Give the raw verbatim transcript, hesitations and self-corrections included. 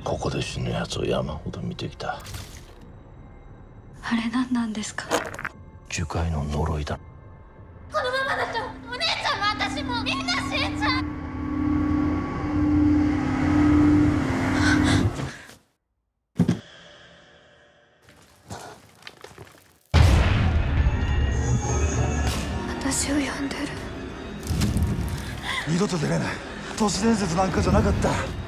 ここで死ぬやつを山ほど見てきた。 あれ何なんですか？ 樹海の呪いだ。 このままだとお姉ちゃんも私もみんな死んじゃう。 私を呼んでる。 二度と出れない都市伝説なんかじゃなかった。